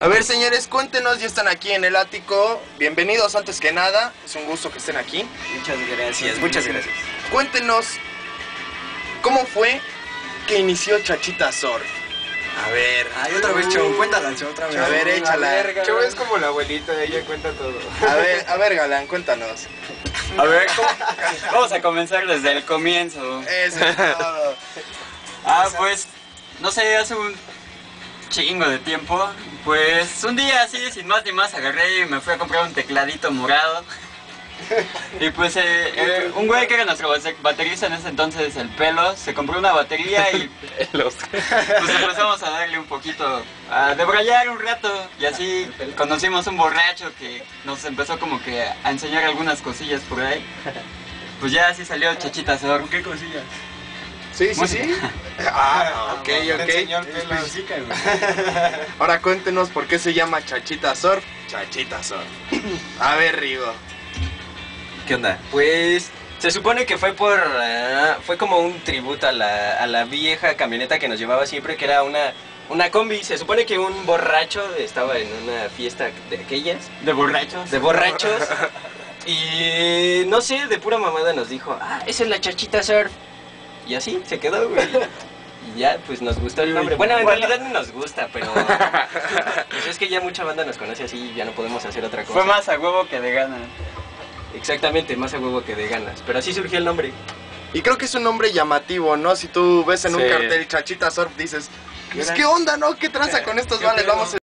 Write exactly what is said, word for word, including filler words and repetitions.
A ver, señores, cuéntenos, ya están aquí en el ático. Bienvenidos antes que nada, es un gusto que estén aquí. Muchas gracias, muchas gracias. Cuéntenos, ¿cómo fue que inició Chachita Surf? A ver. Ay, otra vez, Chon, cuéntala, Chon, otra vez. A ver, échala. Chon es como la abuelita, ella cuenta todo. A ver, a ver, Galán, cuéntanos. A ver, ¿cómo? Vamos a comenzar desde el comienzo. Eso es todo. Ah, pues, no sé, hace un chingo de tiempo, pues un día así, sin más ni más, agarré y me fui a comprar un tecladito morado. Y pues eh, eh, un güey que era nuestro baterista en ese entonces, el Pelos, se compró una batería y pues empezamos a darle un poquito, a debrayar un rato. Y así conocimos un borracho que nos empezó como que a enseñar algunas cosillas por ahí. Pues ya así salió Chachita Surf. ¿Qué cosillas? Sí, sí, sí. Ah, ok, ok. Ahora cuéntenos por qué se llama Chachita Surf. Chachita Surf. A ver, Rigo. ¿Qué onda? Pues se supone que fue por uh, fue como un tributo a la, a la vieja camioneta que nos llevaba siempre, que era una una combi. Se supone que un borracho estaba en una fiesta de aquellas ¿De borrachos? de borrachos y no sé, de pura mamada nos dijo, ah, esa es la Chachita Surf. Y así se quedó, güey. Y ya, pues nos gustó el nombre. Bueno, en realidad no nos gusta, pero pues es que ya mucha banda nos conoce así y ya no podemos hacer otra cosa. Fue más a huevo que de ganas. Exactamente, más a huevo que de ganas. Pero así surgió el nombre. Y creo que es un nombre llamativo, ¿no? Si tú ves en un Sí. cartel Chachita Surf, dices, pues qué onda, ¿no? ¿Qué tranza con estos vales? Vamos a